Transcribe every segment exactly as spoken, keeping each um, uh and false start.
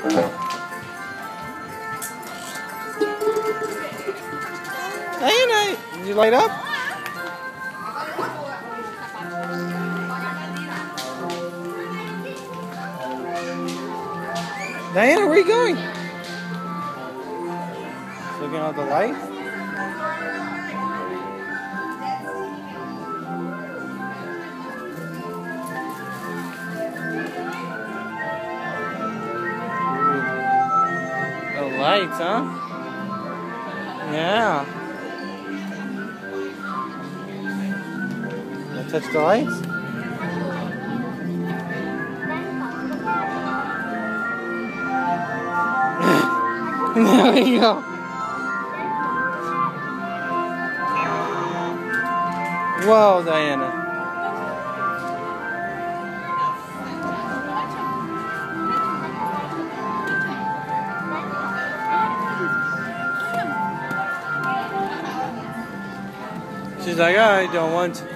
Diana, did you light up? Diana, where are you going? Looking at the light? The lights, huh? Yeah. Wanna touch the lights? There we go. Whoa, Diana. She's like, I don't want to.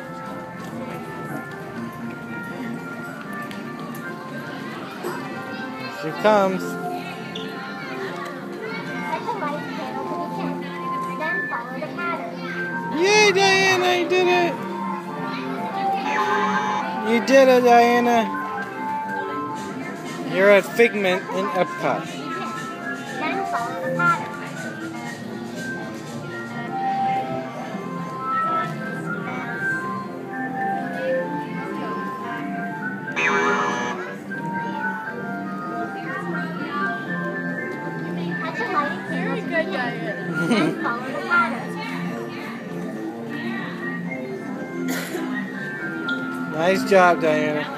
Here she comes. Yay, Diana, you did it! You did it, Diana! You're at Figment in Epcot. Then follow the pattern. Very good, Diana. Then follow the pattern. Nice job, Diana.